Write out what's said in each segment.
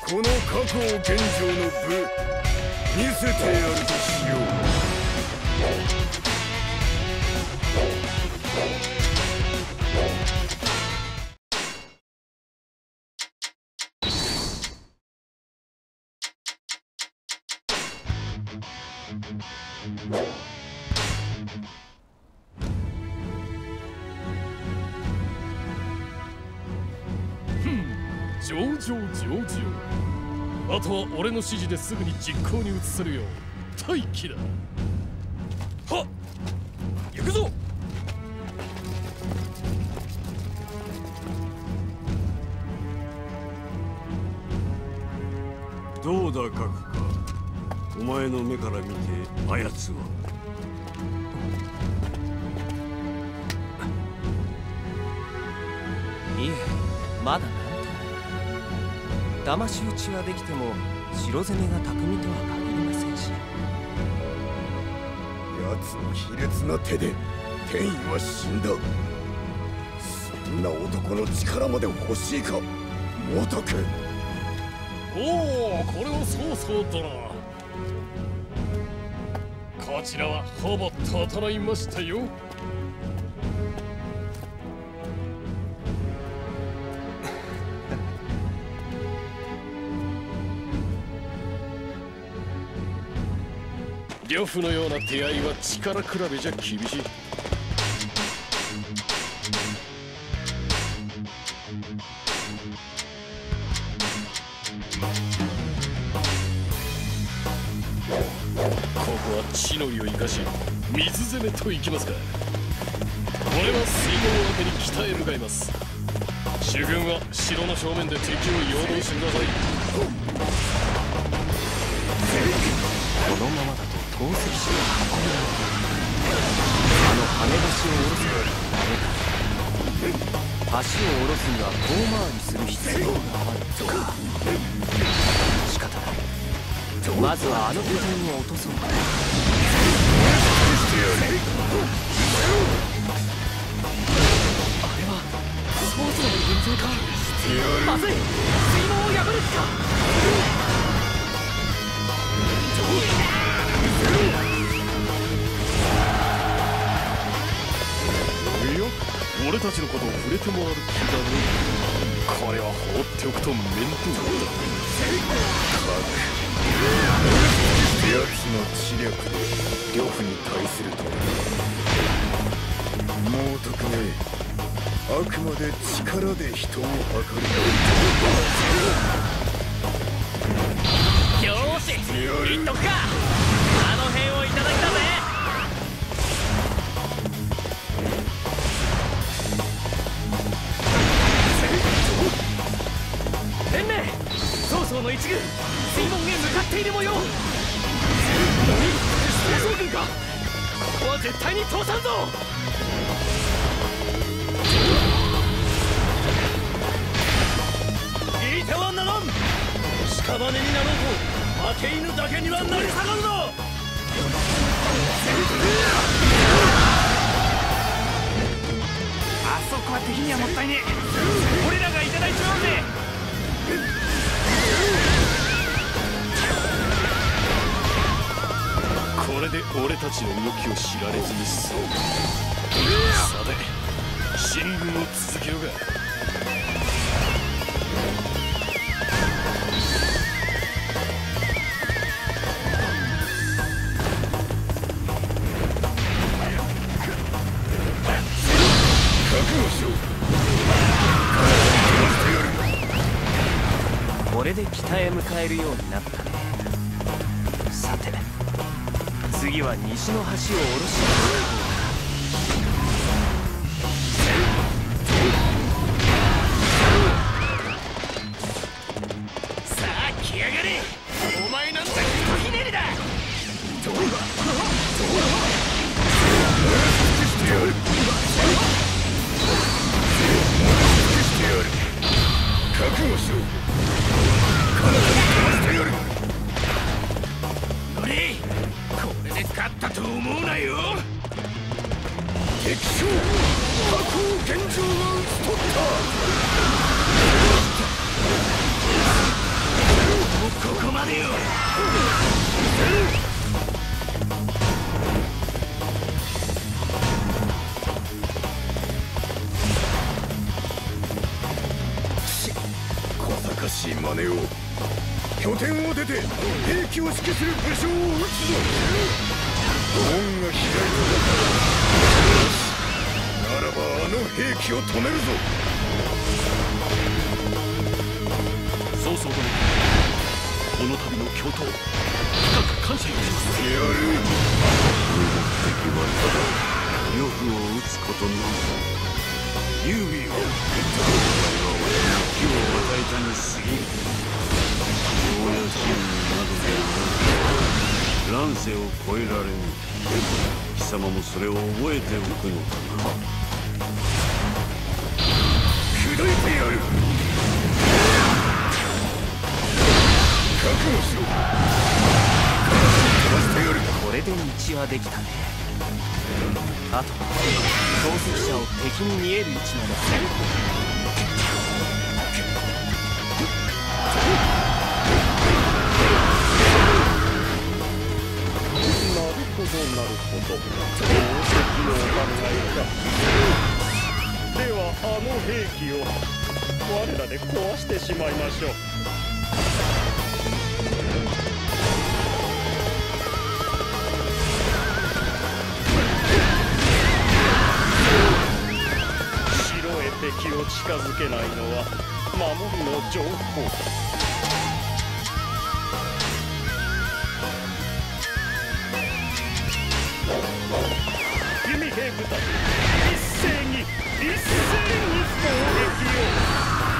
この過去を現状の部見せてやるとしよう。 上々上々。あとは俺の指示ですぐに実行に移せるよう待機だ。はっ、行くぞ。 どうだ核か。お前の目から見てあやつは。 いえ、まだなんと。騙し討ちはできても城攻めが巧みとは限りませんし。 奴の卑劣な手で天意は死んだ。そんな男の力まで欲しいか、元君。 おお、これはそうそうだな。こちらはほぼ整いましたよ。呂布のような手合いは力比べじゃ厳しい。ここは地の利を生かし水攻めといきますか。俺は水門を当てに北へ向かいます。主軍は城の正面で敵を誘導してください。 このままだと投石士が運べない。あの跳ね橋を下ろすのはダメだ。橋を下ろすには遠回りする必要がある。仕方ない。まずはあの拠点を落とそうか。あれはスポーツの軍勢か。まずい、水門を破る気か。 いや、俺たちのことを触れて回る気だね。これは放っておくと面倒だ。 奴の知略で呂布に対するともう特命、あくまで力で人を測る。 よーし、言っとくか。あの辺をいただきだぜ。連盟、曹操の一軍水門へ向かっている模様。曹操軍か。ここは絶対に通さんぞ。聞いてはならん。屍になろうと負け犬だけにはなり下がるぞ。あそこは敵にはもったいねえ。俺らがいただいちまうぜ。 これで俺たちの動きを知られずに済む。さて、進軍を続けようか。 これで北へ向かえるようになったね。さて、次は西の橋を下ろしに行こうか。さあ来やがれ。お前なんざひとひねりだ。 覚悟しろ。体に飛ばしてやる。 乗れ。これで勝ったと思うなよ。 敵将白鵬現状が討ち取った。 姉を拠点を出て兵器を指揮する武将を撃つぞ。門が開いたならばあの兵器を止めるぞ。 曹操殿、この度の共闘深く感謝いたします。 やる。 敵はただ呂布を撃つことのみ。劉備は我が気を与えたに過ぎる。法や真理などで乱世を超えられぬ。貴様もそれを覚えておくのだな。 砕いてやる。覚悟しろ。飛ばしてやる。 これで道はできたね。あとは投石者を敵に見える位置まで攻め込む。 なるほど、宝石のお考えか。ではあの兵器を我らで壊してしまいましょう。城へ敵を近づけないのは守りの情報。弓兵部隊一斉に攻撃を。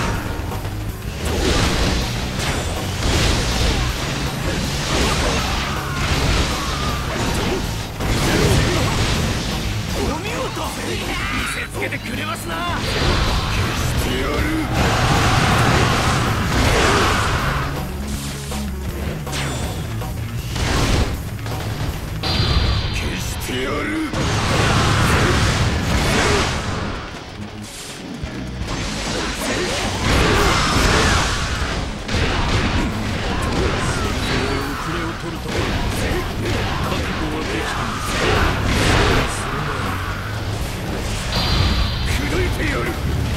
見せつけてくれますな。 消してやる。消してやる。 遅れを取ると覚悟はできたんです。 砕いてやる。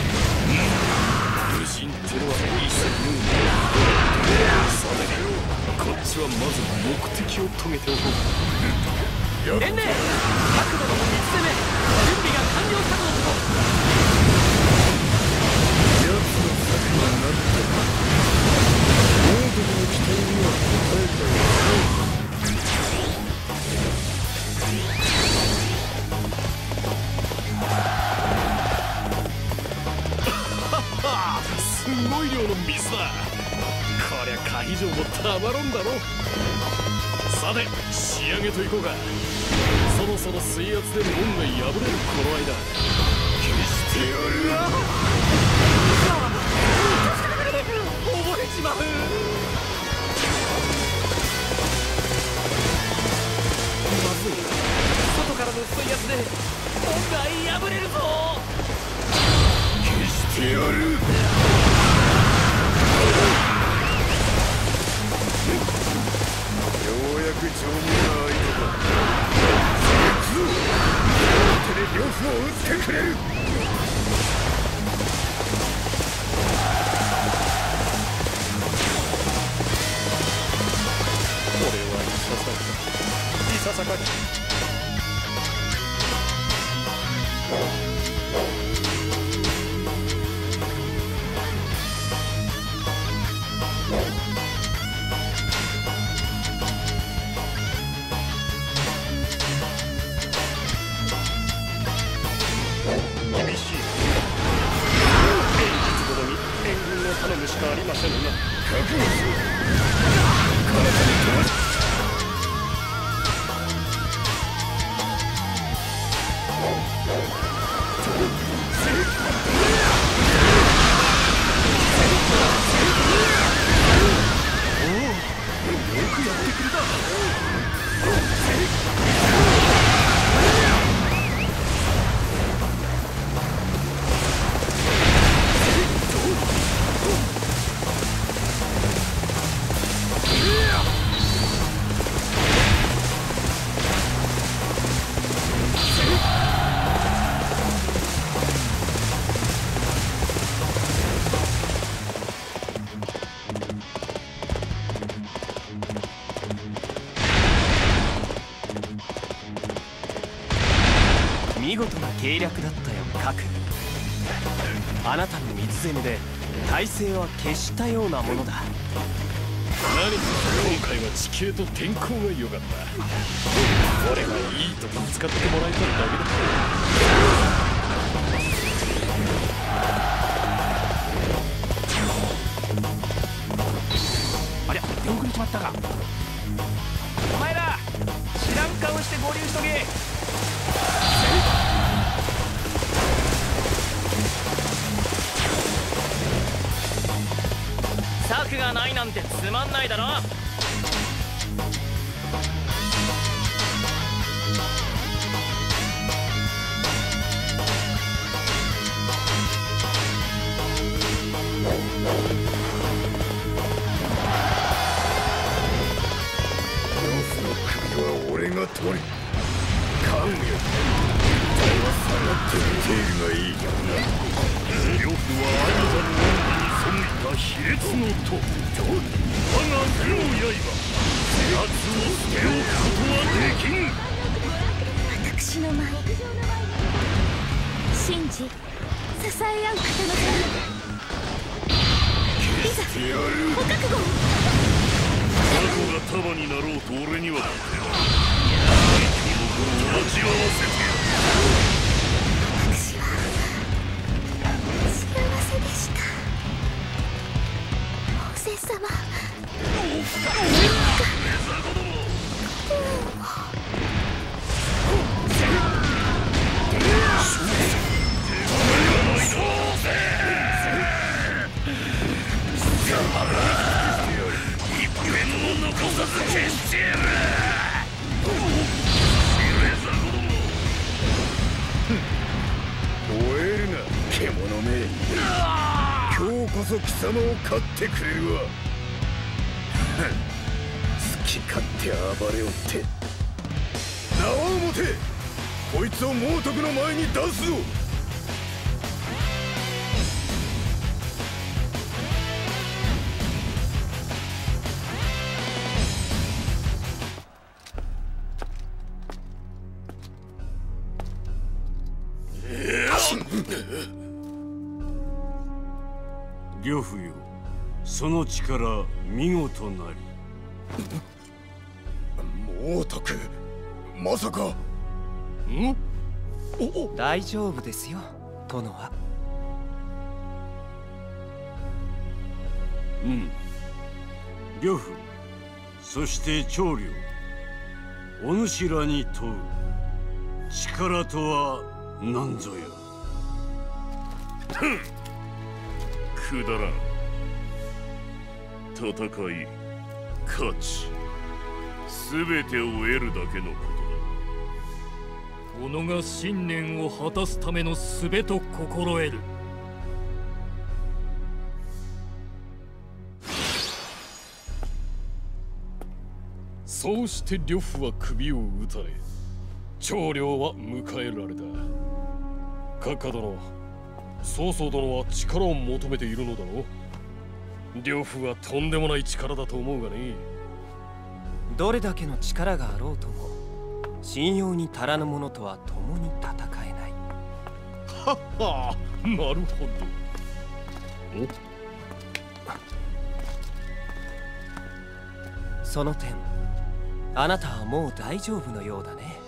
無人テロは一切無理。さてこっちはまず目的を遂げておこう。 伝令、角度の三つ攻め準備が完了したのだと。 奴の策にはなって王国の期待には応えたよ。 すごい量の水だ。こりゃ可否城もたまらんだろ。さて仕上げといこうか。そろそろ水圧で門が破れる頃合いだ。 消してやる。 溺れちまう。まずい、外からの水圧で門が破れるぞ。 消してやる。ようやく情にが開いたか。行くぞ。手で呂布を撃ってくれる。 これはいささかに。厳しい。連日ごとに援軍を頼むしかありませんな。 覚悟しろ。彼女に飛ばし。 略だったよ核。あなたの水攻めで体勢は消したようなものだ。 何せ今回は地形と天候が良かった。俺がいいとこ使ってもらえただけだ。 ありゃ、出遅れちまったか。お前ら知らん顔して合流しとけ。策がないなんてつまんないだろ。 俺が取りカンよ、体は下がって見ているがいい。 呂布は兄者の恩義に背いた卑劣の徒。我が手の刃、奴を捨て置くことはできん。 私の前信じ支え合う方の手いざお覚悟を。 過去が束になろうと俺には勝てる。生き残を味わわせてやる。 私は幸せでした。王政様。 残さず消してやる。 吠えるな獣め。今日こそ貴様を狩ってくれるわ。好き勝手暴れおって縄を持て。こいつを猛徳の前に出すぞ。 呂布よ、その力見事なり。 猛徳、まさか。 大丈夫ですよ、殿は。 呂布、そして長領、お主らに問う力とは何ぞや。くだらん。戦い、勝ち、全てを得るだけのことだ。 己が信念を果たすための術と心得る。そうして呂布は首を討たれ、長領は迎えられた。閣下殿、曹操殿は力を求めているのだろう。呂布はとんでもない力だと思うがね。 どれだけの力があろうとも信用に足らぬ者とは共に戦えない。 はっはあ、なるほど。 その点あなたはもう大丈夫のようだね。